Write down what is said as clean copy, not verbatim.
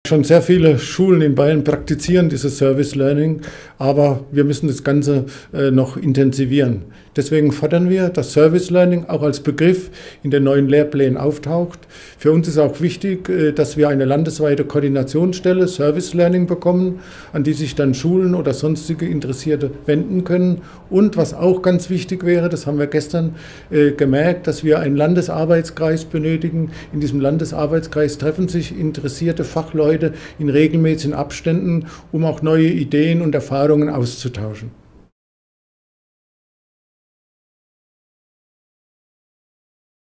Schon sehr viele Schulen in Bayern praktizieren dieses Service Learning, aber wir müssen das Ganze noch intensivieren. Deswegen fordern wir, dass Service Learning auch als Begriff in den neuen Lehrplänen auftaucht. Für uns ist auch wichtig, dass wir eine landesweite Koordinationsstelle Service Learning bekommen, an die sich dann Schulen oder sonstige Interessierte wenden können. Und was auch ganz wichtig wäre, das haben wir gestern gemerkt, dass wir einen Landesarbeitskreis benötigen. In diesem Landesarbeitskreis treffen sich interessierte Fachleute in regelmäßigen Abständen, um auch neue Ideen und Erfahrungen auszutauschen.